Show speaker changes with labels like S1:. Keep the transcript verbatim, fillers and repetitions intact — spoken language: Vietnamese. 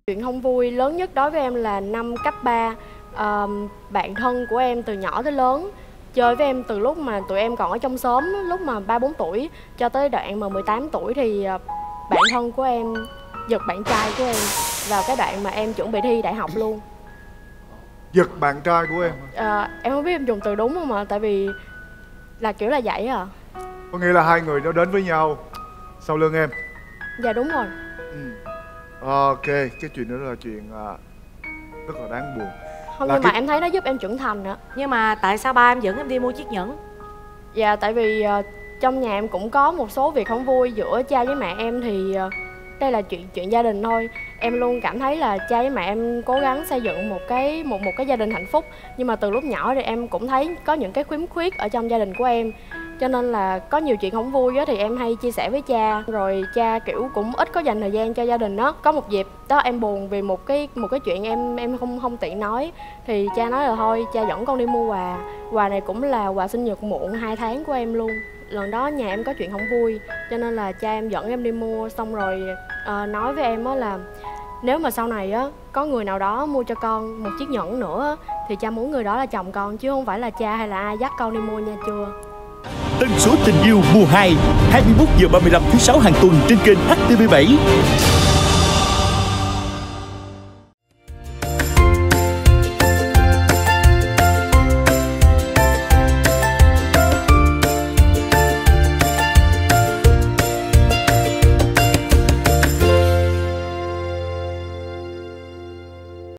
S1: Chuyện không vui lớn nhất đối với em là năm cấp ba. à, Bạn thân của em từ nhỏ tới lớn chơi với em từ lúc mà tụi em còn ở trong xóm, lúc mà ba bốn tuổi cho tới đoạn mà mười tám tuổi thì bạn thân của em giật bạn trai của em vào cái đoạn mà em chuẩn bị thi đại học luôn.
S2: Giật bạn trai của em?
S1: à, Em không biết em dùng từ đúng không ạ, tại vì là kiểu là vậy à.
S2: Có nghĩa là hai người đó đến với nhau sau lưng em?
S1: Dạ đúng rồi.
S2: Ừ. Ok, cái chuyện đó là chuyện uh, rất là đáng buồn.
S1: Không,
S2: là
S1: nhưng
S2: cái...
S1: mà em thấy nó giúp em trưởng thành ạ.
S3: Nhưng mà tại sao ba em dẫn em đi mua chiếc nhẫn?
S1: Dạ tại vì uh, trong nhà em cũng có một số việc không vui giữa cha với mẹ em, thì uh, đây là chuyện chuyện gia đình thôi. Em luôn cảm thấy là cha với mẹ em cố gắng xây dựng một cái một một cái gia đình hạnh phúc, nhưng mà từ lúc nhỏ thì em cũng thấy có những cái khiếm khuyết ở trong gia đình của em, cho nên là có nhiều chuyện không vui á thì em hay chia sẻ với cha, rồi cha kiểu cũng ít có dành thời gian cho gia đình đó. Có một dịp đó em buồn vì một cái một cái chuyện em em không không tiện nói, thì cha nói là thôi cha dẫn con đi mua quà. Quà này cũng là quà sinh nhật muộn hai tháng của em luôn. Lần đó nhà em có chuyện không vui cho nên là cha em dẫn em đi mua, xong rồi uh, nói với em á là nếu mà sau này á có người nào đó mua cho con một chiếc nhẫn nữa thì cha muốn người đó là chồng con, chứ không phải là cha hay là ai dắt con đi mua nha chưa.
S4: Tần số tình yêu mùa hai, hai mươi mốt giờ ba mươi lăm thứ sáu hàng tuần trên kênh H T V bảy.